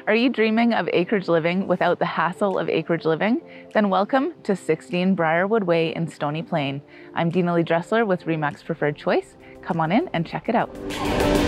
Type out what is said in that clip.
Are you dreaming of acreage living without the hassle of acreage living? Then welcome to 16 Briarwood Way in Stony Plain. I'm Dina Lee Dressler with RE/MAX Preferred Choice. Come on in and check it out.